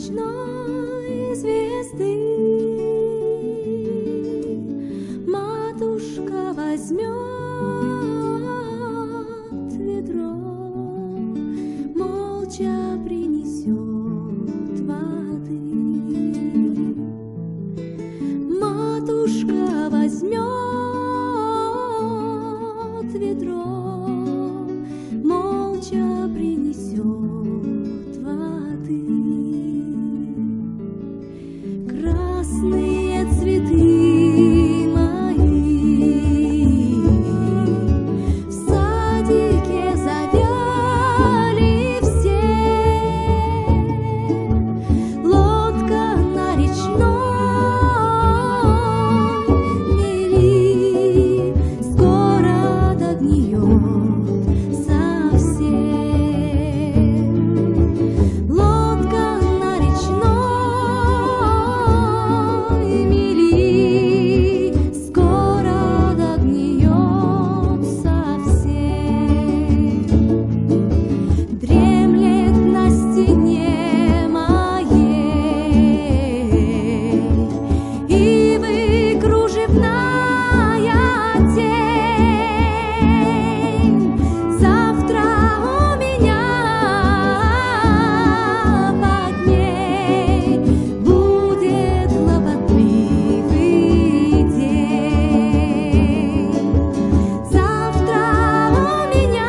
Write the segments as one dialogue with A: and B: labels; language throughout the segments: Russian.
A: ночной звезды матушка возьмет ведро, молча принесет воды. Матушка возьмет ведро, молча принесет воды. Красные цветы мои в садике завяли все. Лодка на речной мели скоро догниет совсем. Лодка на речной мели скоро догниет совсем. Дремлет на стене моей ивы кружевная тень. Завтра у меня под ней будет хлопотливый день. Завтра у меня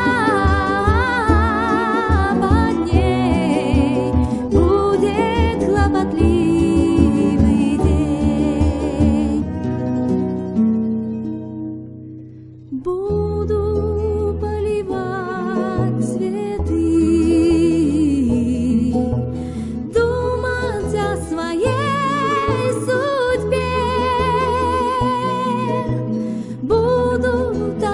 A: под ней будет хлопотливый день. Буду поливать цветы, думать о своей судьбе. Буду до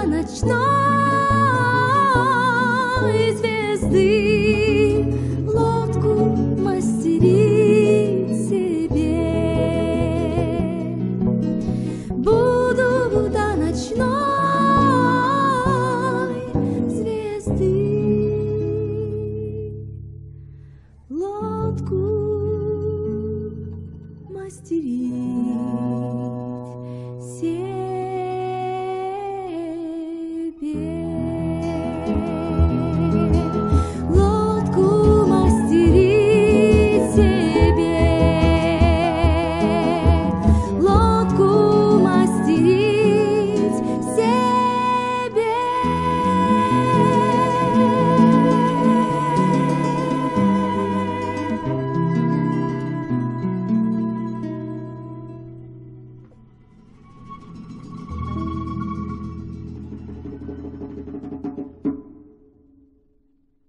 A: ночной звезды лодку мастерить себе. Буду до ночной звезды лодку мастерить.